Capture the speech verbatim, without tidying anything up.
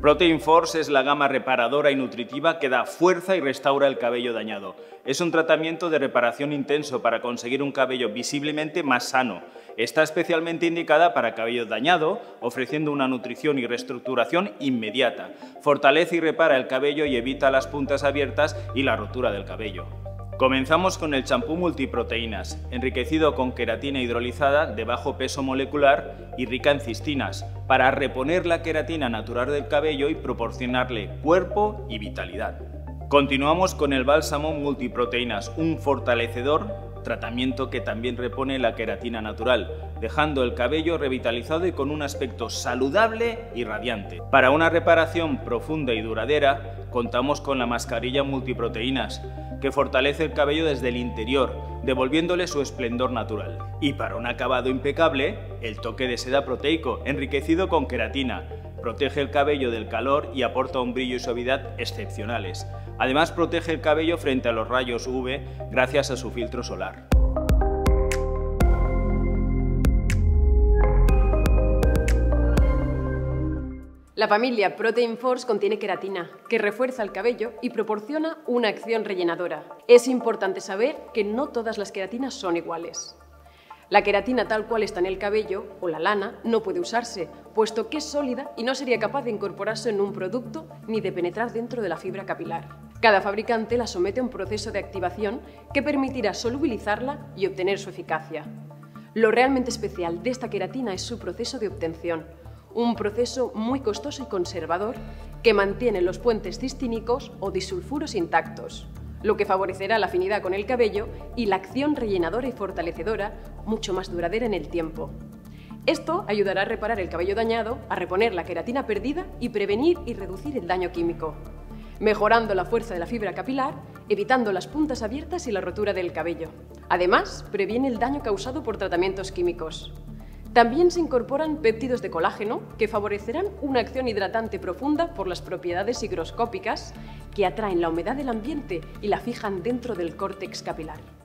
Protein Force es la gama reparadora y nutritiva que da fuerza y restaura el cabello dañado. Es un tratamiento de reparación intenso para conseguir un cabello visiblemente más sano. Está especialmente indicada para cabello dañado, ofreciendo una nutrición y reestructuración inmediata. Fortalece y repara el cabello y evita las puntas abiertas y la rotura del cabello. Comenzamos con el champú multiproteínas, enriquecido con queratina hidrolizada de bajo peso molecular y rica en cistinas, para reponer la queratina natural del cabello y proporcionarle cuerpo y vitalidad. Continuamos con el bálsamo multiproteínas, un fortalecedor, tratamiento que también repone la queratina natural, dejando el cabello revitalizado y con un aspecto saludable y radiante. Para una reparación profunda y duradera, contamos con la mascarilla multiproteínas, que fortalece el cabello desde el interior, devolviéndole su esplendor natural. Y para un acabado impecable, el toque de seda proteico, enriquecido con queratina. Protege el cabello del calor y aporta un brillo y suavidad excepcionales. Además, protege el cabello frente a los rayos U V gracias a su filtro solar. La familia Protein Force contiene queratina, que refuerza el cabello y proporciona una acción rellenadora. Es importante saber que no todas las queratinas son iguales. La queratina tal cual está en el cabello, o la lana, no puede usarse, puesto que es sólida y no sería capaz de incorporarse en un producto ni de penetrar dentro de la fibra capilar. Cada fabricante la somete a un proceso de activación que permitirá solubilizarla y obtener su eficacia. Lo realmente especial de esta queratina es su proceso de obtención, un proceso muy costoso y conservador que mantiene los puentes cistínicos o disulfuros intactos, lo que favorecerá la afinidad con el cabello y la acción rellenadora y fortalecedora mucho más duradera en el tiempo. Esto ayudará a reparar el cabello dañado, a reponer la queratina perdida y prevenir y reducir el daño químico, mejorando la fuerza de la fibra capilar, evitando las puntas abiertas y la rotura del cabello. Además, previene el daño causado por tratamientos químicos. También se incorporan péptidos de colágeno que favorecerán una acción hidratante profunda por las propiedades higroscópicas que atraen la humedad del ambiente y la fijan dentro del córtex capilar.